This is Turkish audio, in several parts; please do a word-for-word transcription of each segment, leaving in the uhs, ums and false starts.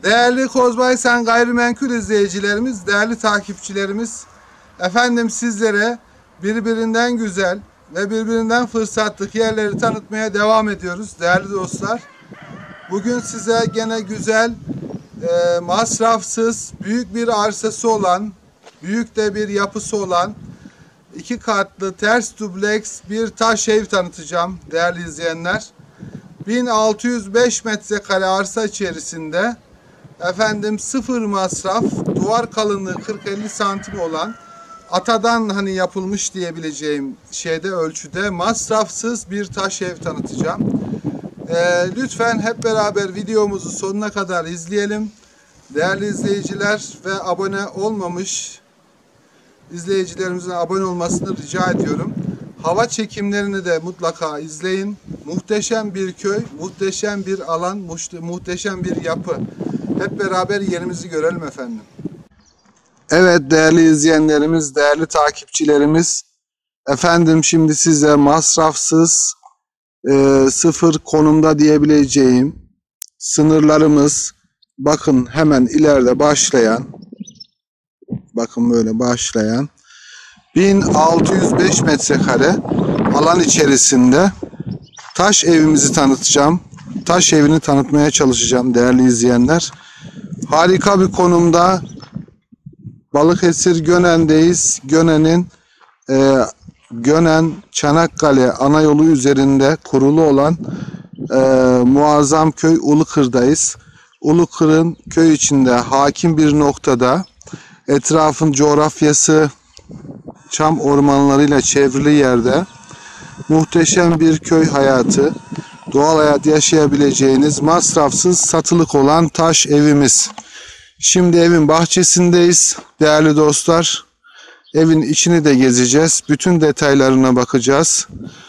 Değerli Kozbaysan Gayrimenkul izleyicilerimiz, değerli takipçilerimiz, efendim sizlere birbirinden güzel ve birbirinden fırsatlık yerleri tanıtmaya devam ediyoruz değerli dostlar. Bugün size gene güzel, e, masrafsız, büyük bir arsası olan, büyük de bir yapısı olan, iki katlı ters dubleks bir taş ev tanıtacağım değerli izleyenler. bin altı yüz beş metrekare arsa içerisinde efendim sıfır masraf, duvar kalınlığı kırk elli santim olan, atadan hani yapılmış diyebileceğim şeyde, ölçüde masrafsız bir taş ev tanıtacağım. Ee, lütfen hep beraber videomuzu sonuna kadar izleyelim. Değerli izleyiciler ve abone olmamış izleyicilerimizin abone olmasını rica ediyorum. Hava çekimlerini de mutlaka izleyin. Muhteşem bir köy, muhteşem bir alan, muhteşem bir yapı. Hep beraber yerimizi görelim efendim. Evet değerli izleyenlerimiz, değerli takipçilerimiz. Efendim şimdi size masrafsız, e, sıfır konumda diyebileceğim sınırlarımız, bakın hemen ileride başlayan, bakın böyle başlayan bin altı yüz beş metrekare alan içerisinde taş evimizi tanıtacağım. Taş evini tanıtmaya çalışacağım değerli izleyenler. Harika bir konumda Balıkesir Gönen'deyiz. Gönen'in e, Gönen Çanakkale ana yolu üzerinde kurulu olan e, muazzam köy Ulukır'dayız. Ulukır'ın köy içinde hakim bir noktada, etrafın coğrafyası çam ormanlarıyla çevrili yerde muhteşem bir köy hayatı, doğal hayat yaşayabileceğiniz masrafsız satılık olan taş evimiz. Şimdi evin bahçesindeyiz değerli dostlar. Evin içini de gezeceğiz. Bütün detaylarına bakacağız.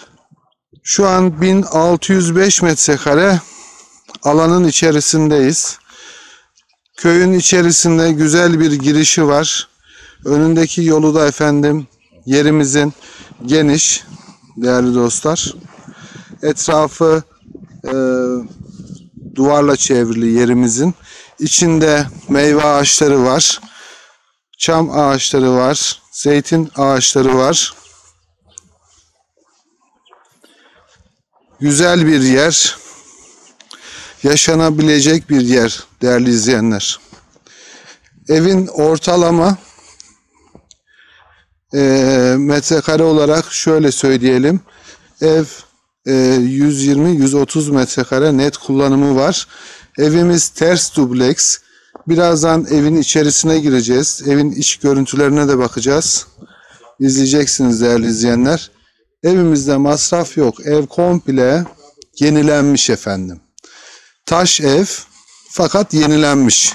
Şu an bin altı yüz beş metrekare alanın içerisindeyiz. Köyün içerisinde güzel bir girişi var. Önündeki yolu da efendim yerimizin geniş değerli dostlar. Etrafı e, duvarla çevrili yerimizin. İçinde meyve ağaçları var. Çam ağaçları var. Zeytin ağaçları var. Güzel bir yer. Yaşanabilecek bir yer değerli izleyenler. Evin ortalama e, metrekare olarak şöyle söyleyelim. Ev e, yüz yirmi yüz otuz metrekare net kullanımı var. Evimiz ters dubleks. Birazdan evin içerisine gireceğiz. Evin iç görüntülerine de bakacağız. İzleyeceksiniz değerli izleyenler. Evimizde masraf yok. Ev komple yenilenmiş efendim. Taş ev fakat yenilenmiş.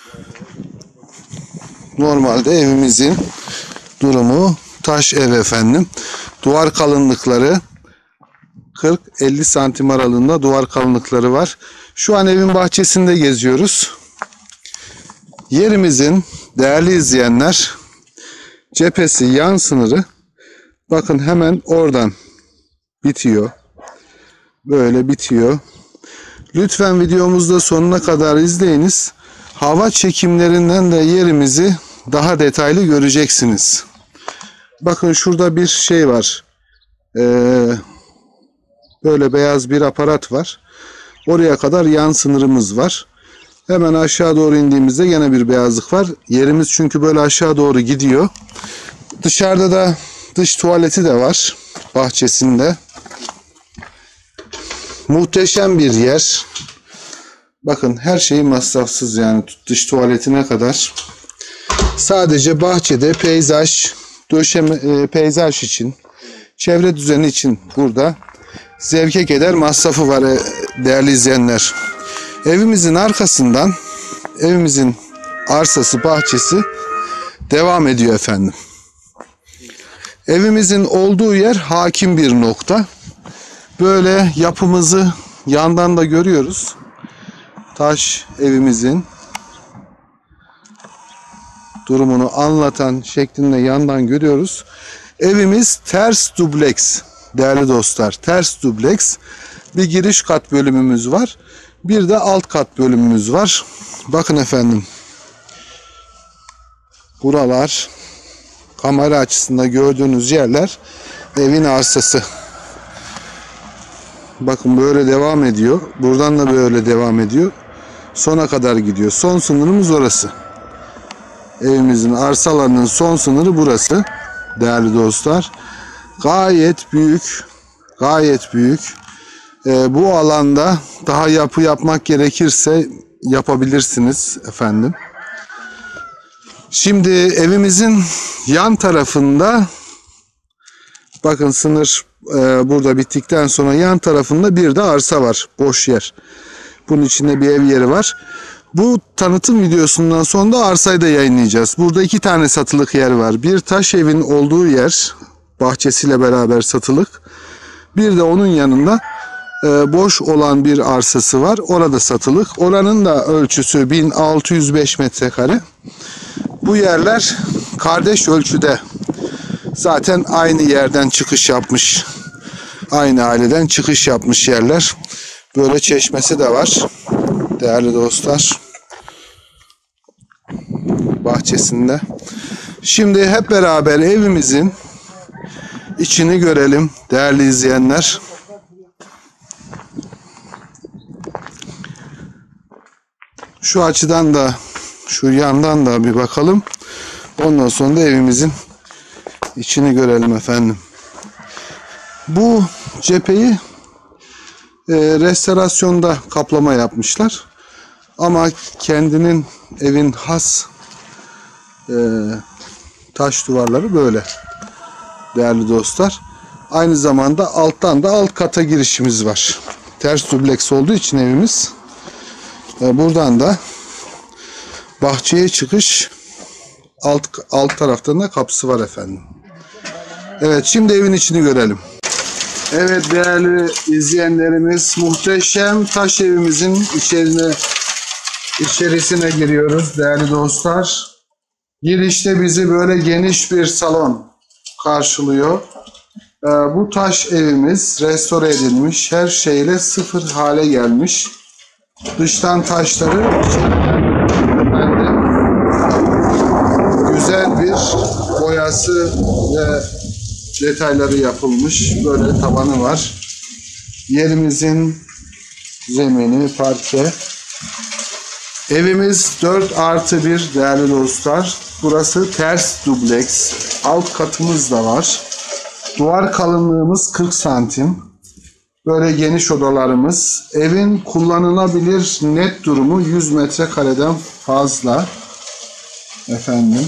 Normalde evimizin durumu taş ev efendim. Duvar kalınlıkları kırk elli santim aralığında duvar kalınlıkları var. Şu an evin bahçesinde geziyoruz. Yerimizin değerli izleyenler cephesi yan sınırı bakın hemen oradan bitiyor. Böyle bitiyor. Lütfen videomuzda sonuna kadar izleyiniz. Hava çekimlerinden de yerimizi daha detaylı göreceksiniz. Bakın şurada bir şey var. Ee, böyle beyaz bir aparat var. Oraya kadar yan sınırımız var. Hemen aşağı doğru indiğimizde yine bir beyazlık var. Yerimiz çünkü böyle aşağı doğru gidiyor. Dışarıda da dış tuvaleti de var. Bahçesinde. Muhteşem bir yer. Bakın her şey masrafsız yani dış tuvaletine kadar. Sadece bahçede peyzaj, döşeme, e, peyzaj için, çevre düzeni için burada zevke keder masrafı var e, değerli izleyenler. Evimizin arkasından evimizin arsası, bahçesi devam ediyor efendim. Evimizin olduğu yer hakim bir nokta. Böyle yapımızı yandan da görüyoruz. Taş evimizin durumunu anlatan şeklinde yandan görüyoruz. Evimiz ters dubleks değerli dostlar. Ters dubleks. Bir giriş kat bölümümüz var. Bir de alt kat bölümümüz var. Bakın efendim. Buralar kamera açısında gördüğünüz yerler evin arsası. Bakın böyle devam ediyor. Buradan da böyle devam ediyor. Sona kadar gidiyor. Son sınırımız orası. Evimizin arsalarının son sınırı burası. Değerli dostlar. Gayet büyük. Gayet büyük. Ee, bu alanda daha yapı yapmak gerekirse yapabilirsiniz efendim. Şimdi evimizin yan tarafında, bakın sınır e, burada bittikten sonra yan tarafında bir de arsa var. Boş yer. Bunun içinde bir ev yeri var. Bu tanıtım videosundan sonra da arsayı da yayınlayacağız. Burada iki tane satılık yer var. Bir taş evin olduğu yer, bahçesiyle beraber satılık. Bir de onun yanında e, boş olan bir arsası var. Orada satılık. Oranın da ölçüsü bin altı yüz beş metrekare. Bu yerler kardeş ölçüde. Zaten aynı yerden çıkış yapmış. Aynı aileden çıkış yapmış yerler. Böyle çeşmesi de var. Değerli dostlar. Bahçesinde. Şimdi hep beraber evimizin içini görelim değerli izleyenler. Şu açıdan da, şu yandan da bir bakalım. Ondan sonra da evimizin içini görelim efendim. Bu cepheyi e, restorasyonda kaplama yapmışlar. Ama kendinin evin has e, taş duvarları böyle. Değerli dostlar. Aynı zamanda alttan da alt kata girişimiz var. Ters dubleks olduğu için evimiz. E, buradan da bahçeye çıkış alt, alt taraftan da kapısı var efendim. Evet, şimdi evin içini görelim. Evet değerli izleyenlerimiz, muhteşem taş evimizin içerine, içerisine giriyoruz değerli dostlar. Girişte bizi böyle geniş bir salon karşılıyor. Ee, bu taş evimiz restore edilmiş, her şeyle sıfır hale gelmiş. Dıştan taşları, güzel bir boyası ve detayları yapılmış. Böyle tavanı var. Yerimizin zemini parke. Evimiz dört artı bir değerli dostlar. Burası ters dubleks. Alt katımız da var. Duvar kalınlığımız kırk santim. Böyle geniş odalarımız. Evin kullanılabilir net durumu yüz metrekareden fazla. Efendim.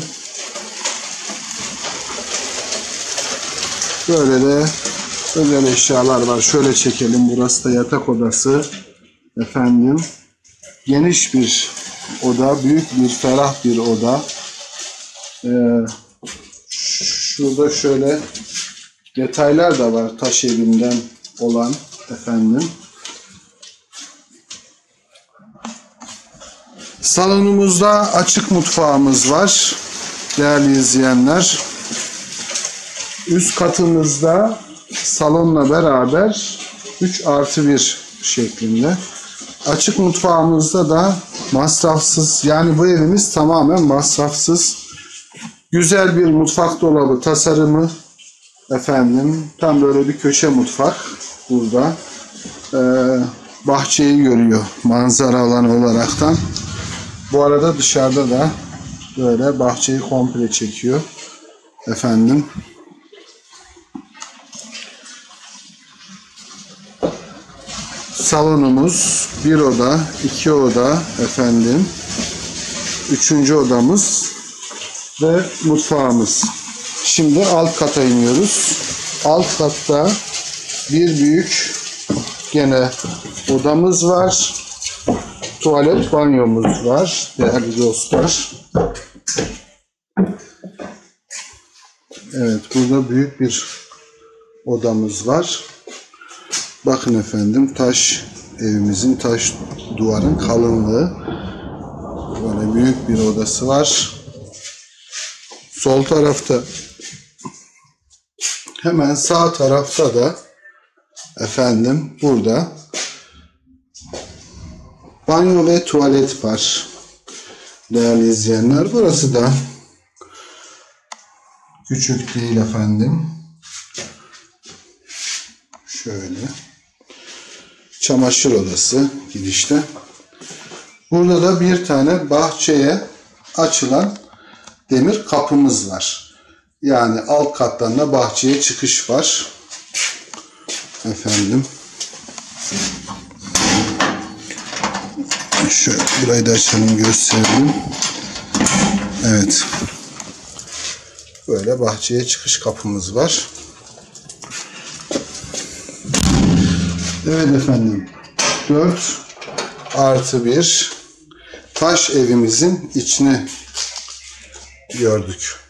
Böyle de özel eşyalar var. Şöyle çekelim. Burası da yatak odası. Efendim. Geniş bir oda. Büyük bir, ferah bir oda. Ee, şurada şöyle detaylar da var. Taş evinden olan efendim. Salonumuzda açık mutfağımız var. Değerli izleyenler. Üst katımızda salonla beraber üç artı bir şeklinde. Açık mutfağımızda da masrafsız, yani bu evimiz tamamen masrafsız. Güzel bir mutfak dolabı tasarımı efendim. Tam böyle bir köşe mutfak burada. Ee, bahçeyi görüyor manzara alanı olaraktan. Bu arada dışarıda da böyle bahçeyi komple çekiyor efendim. Salonumuz bir oda, iki oda efendim. Üçüncü odamız ve mutfağımız. Şimdi alt kata iniyoruz. Alt katta bir büyük gene odamız var. Tuvalet, banyomuz var değerli dostlar. Evet, burada büyük bir odamız var. Bakın efendim, taş evimizin taş duvarın kalınlığı. Böyle büyük bir odası var. Sol tarafta, hemen sağ tarafta da efendim burada banyo ve tuvalet var. Değerli izleyenler, burası da küçük değil efendim. Şöyle. Çamaşır odası girişte. Burada da bir tane bahçeye açılan demir kapımız var. Yani alt kattan da bahçeye çıkış var. Efendim. Şöyle burayı da açalım, gösterelim. Evet. Böyle bahçeye çıkış kapımız var. Evet efendim. dört artı bir taş evimizin içini gördük.